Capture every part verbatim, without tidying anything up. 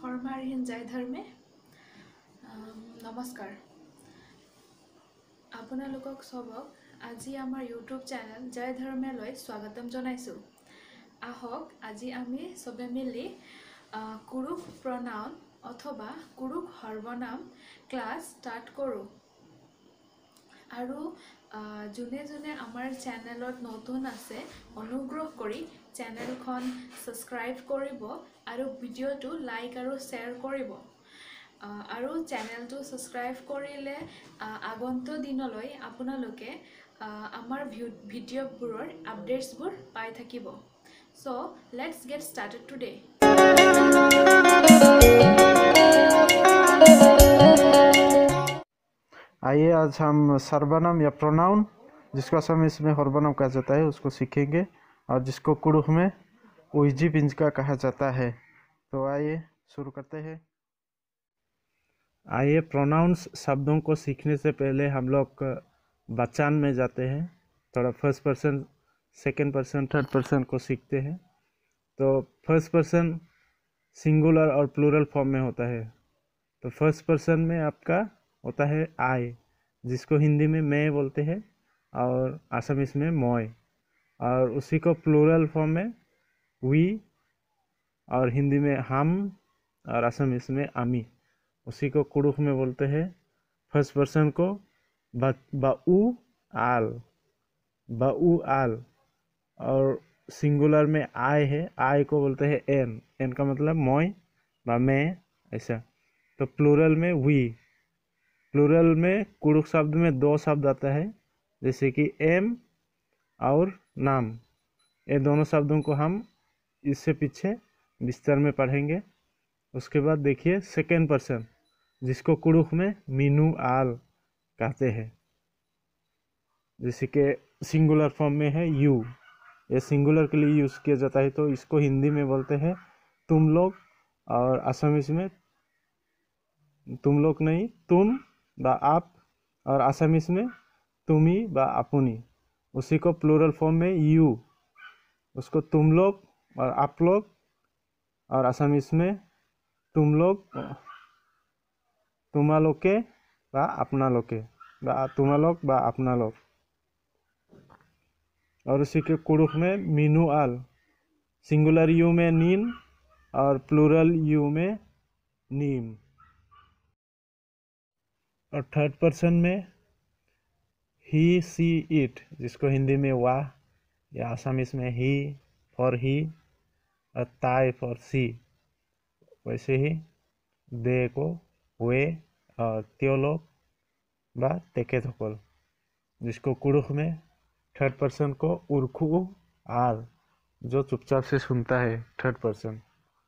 শৰ্মাৰহীন জয় ধৰ্মে নমস্কাৰ আপোনালোকক সবক আজি আমাৰ ইউটিউব চেনেল জয় ধৰ্মেলৈ স্বাগতম জনাইছো। আহক আজি আমি সবে মিলি কুৰুখ প্ৰনাউন অথবা কুৰুখ সৰ্বনাম ক্লাছ ষ্টাৰ্ট কৰোঁ। আৰু যোনে যোনে আমাৰ চেনেলত নতুন আছে অনুগ্ৰহ কৰি চেনেলখন সাবস্ক্ৰাইব কৰিব আৰু ভিডিঅ'টো লাইক আৰু শ্বেয়াৰ কৰিব। আৰু চেনেলটো সাবস্ক্ৰাইব কৰিলে আগন্তুক দিনলৈ আপোনালোকে আমাৰ ভিডিঅ'বোৰৰ আপডেটছবোৰ পাই থাকিব। So let's get started today. आइए आज हम सर्वनाम या प्रोनाउन जिसको असमीज में सर्वनाम कहा जाता है उसको सीखेंगे और जिसको कुड़ुख में उइजी पिंजका कहा जाता है। तो आइए शुरू करते हैं। आइए प्रोनाउंस शब्दों को सीखने से पहले हम लोग बचान में जाते हैं, थोड़ा first person second person third person को सीखते हैं। तो फर्स्ट पर्सन सिंगुलर और प्लूरल फॉर्म में होता है। तो फर्स्ट पर्सन में आपका होता है आई, जिसको हिंदी में मैं बोलते हैं और असमीज में मोय, और उसी को प्लूरल फॉर्म में वी और हिंदी में हम और असमीज में आमी, उसी को कुड़ुख में बोलते हैं। फर्स्ट पर्सन को बाऊ आल बाऊ आल, और सिंगुलर में आय है, आय को बोलते हैं एन, एन का मतलब मोय बा मैं ऐसा। तो प्लूरल में वी, प्लूरल में कुड़ुख शब्द में दो शब्द आता है जैसे कि एम और नाम। ये दोनों शब्दों को हम इससे पीछे विस्तार में पढ़ेंगे। उसके बाद देखिए सेकेंड पर्सन जिसको कुड़ुख में मीनू आल कहते हैं, जैसे कि सिंगुलर फॉर्म में है यू, ये सिंगुलर के लिए यूज़ किया जाता है। तो इसको हिंदी में बोलते हैं तुम लोग, और असमीज में तुम लोग नहीं तुम बा आप, और असमीज में तुमी बा आपुनी, उसी को प्लूरल फॉर्म में यू, उसको तुम लोग और आप लोग, और असमीज में तुम लोग तुमा लोग के बा अपना लोग के बा तुमा लोग बा अपना लोग, और उसी के कुड़ुख में मीनू आल, सिंगुलर यू में नीन और प्लूरल यू में नीम। और थर्ड पर्सन में ही सी इट, जिसको हिंदी में वाह या असमीज में ही फॉर ही और ताई फॉर सी, वैसे ही दे को वे और त्यो लोग बा तेके थोकल, जिसको कुड़ुख में थर्ड पर्सन को उर्खू आल, जो चुपचाप से सुनता है थर्ड पर्सन।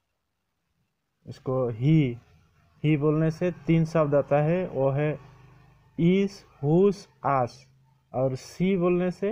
इसको ही ही बोलने से तीन शब्द आता है, वो है इस हुस आस, और सी बोलने से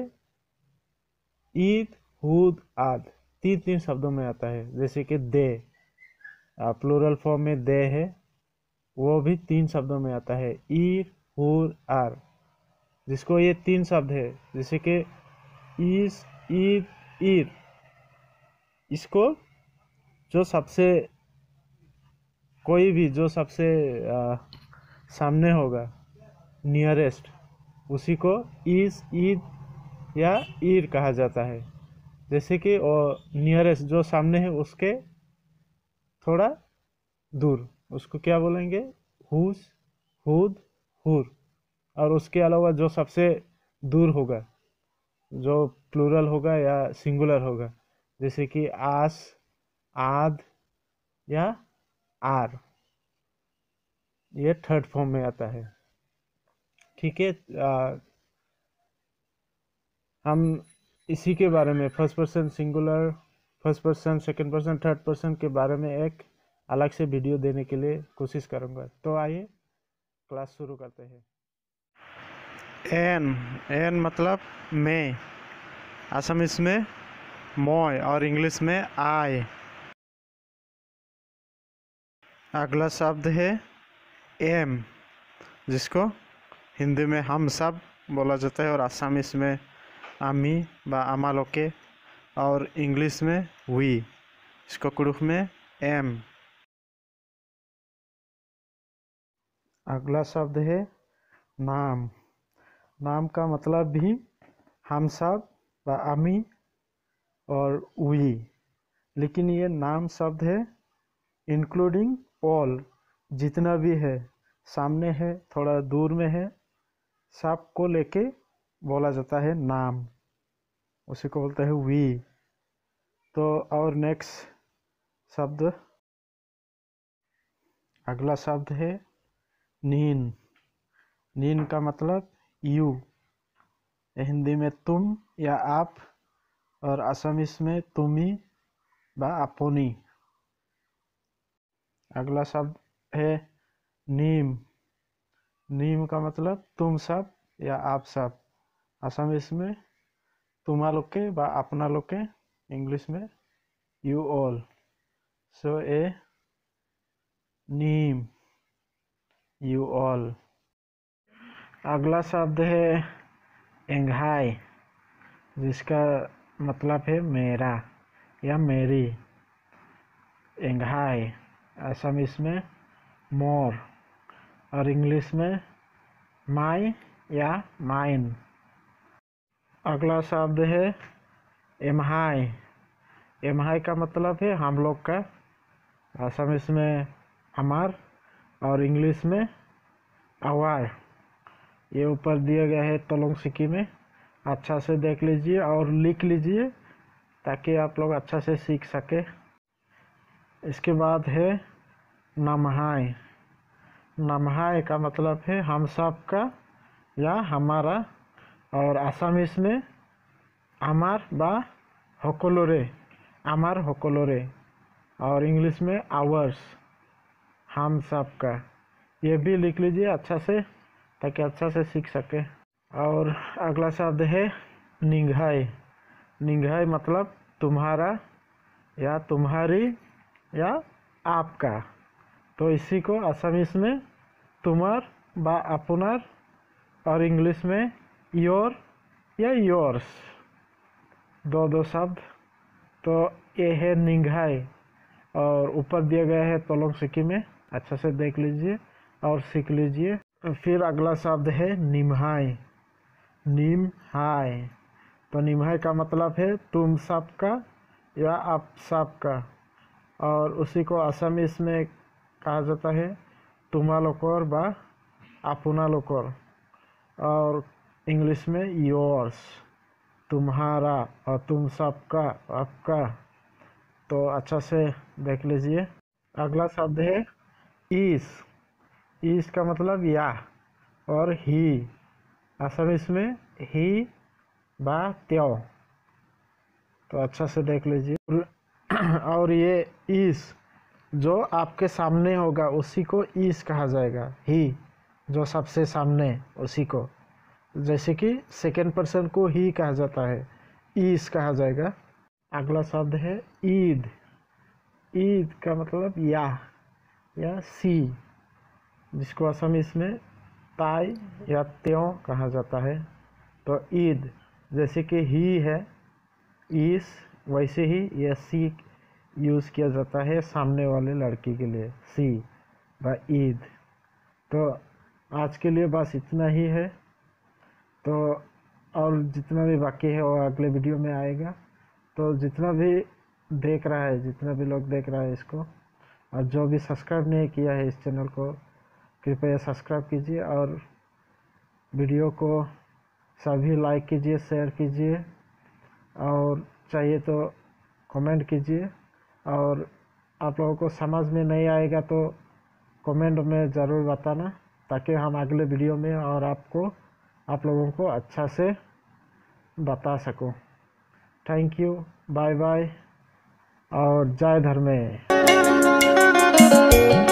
ईद हुद आद, तीन तीन शब्दों में आता है। जैसे कि दे प्लूरल फॉर्म में दे है, वो भी तीन शब्दों में आता है, ईर हुर आर, जिसको ये तीन शब्द है जैसे कि इस ईद ईर, इसको जो सबसे कोई भी जो सबसे आ, सामने होगा नियरेस्ट, उसी को इस ईद या ईर कहा जाता है। जैसे कि नियरेस्ट जो सामने है उसके थोड़ा दूर, उसको क्या बोलेंगे हुस हुद हुर। और उसके अलावा जो सबसे दूर होगा, जो प्लूरल होगा या सिंगुलर होगा, जैसे कि आस आद या आर, ये थर्ड फॉर्म में आता है। ठीक है, हम इसी के बारे में first person singular, first person second person third person के बारे में एक अलग से वीडियो देने के लिए कोशिश करूँगा। तो आइए क्लास शुरू करते हैं। एन एन मतलब मैं, असमीज में मोय और इंग्लिश में आई। अगला शब्द है एम, जिसको हिंदी में हम सब बोला जाता है, और असमीज में आमी बा आमा लोके, और इंग्लिश में वी, इसको कुड़ुख में एम। अगला शब्द है नाम। नाम का मतलब भी हम सब व अमी और वी, लेकिन ये नाम शब्द है इंक्लूडिंग ऑल, जितना भी है, सामने है, थोड़ा दूर में है, सब को लेके बोला जाता है नाम, उसी को बोलते हैं वी। तो और नेक्स्ट शब्द, अगला शब्द है नीन। नीन का मतलब यू, हिंदी में तुम या आप, और असमीस में तुम्ही व आपोनी। अगला शब्द है नीम। नीम का मतलब तुम सब या आप सब, असमीस में तुम्हा लोग के व अपना लोग के, इंग्लिश में यू ऑल। सो ए नीम, यू ऑल। अगला शब्द है एंघाई, जिसका मतलब है मेरा या मेरी। एंघाई असमीस में मोर, और इंग्लिश में माई या माइन। अगला शब्द है एमहाई। एमहाई का मतलब है हम लोग का, असमीस में हमार, और इंग्लिश में आवर। ये ऊपर दिया गया है तलोंग सिक्की में, अच्छा से देख लीजिए और लिख लीजिए ताकि आप लोग अच्छा से सीख सके। इसके बाद है नमहाई। नमहाई का मतलब है हम सब का या हमारा, और असमीस में आमार बा हकोलोरे, आमार हकोलोरे, और इंग्लिश में आवर्स, हम सब का। ये भी लिख लीजिए अच्छा से ताकि अच्छा से सीख सके। और अगला शब्द है निंघाई। निंघाई मतलब तुम्हारा या तुम्हारी या आपका। तो इसी को असमीस में तुम्हार बा अपनार, और इंग्लिश में योर या योर्स, दो दो शब्द। तो ये है निंघाई, और ऊपर दिया गया है तोलोंग सिक्की में, अच्छा से देख लीजिए और सीख लीजिए। फिर अगला शब्द है निम्हाई। निम्हाई, तो निम्हाई का मतलब है तुम सब का या आप सब का, और उसी को असमीस में कहा जाता है तुम्हा लोकर बा अपना लोकर, और इंग्लिश में योर्स, तुम्हारा और तुम सब का, आपका। तो अच्छा से देख लीजिए। अगला शब्द है ईस। ईस का मतलब या और ही, असमीस में ही बा त्यो। तो अच्छा से देख लीजिए। और ये ईस जो आपके सामने होगा उसी को ईस कहा जाएगा। ही जो सबसे सामने, उसी को, जैसे कि सेकेंड पर्सन को ही कहा जाता है, ईस कहा जाएगा। अगला शब्द है ईद। ईद का मतलब या या सी, जिसको असमीस में ताई या त्यों कहा जाता है। तो ईद जैसे कि ही है ईस, वैसे ही यह सी यूज़ किया जाता है सामने वाले लड़की के लिए, सी व ईद। तो आज के लिए बस इतना ही है। तो और जितना भी बाकी है वो अगले वीडियो में आएगा। तो जितना भी देख रहा है, जितना भी लोग देख रहा है इसको, और जो भी सब्सक्राइब नहीं किया है इस चैनल को, कृपया सब्सक्राइब कीजिए, और वीडियो को सभी लाइक कीजिए, शेयर कीजिए, और चाहिए तो कमेंट कीजिए। और आप लोगों को समझ में नहीं आएगा तो कमेंट में ज़रूर बताना, ताकि हम अगले वीडियो में और आपको आप लोगों को अच्छा से बता सकूं। थैंक यू, बाय बाय, और जय धर्मे।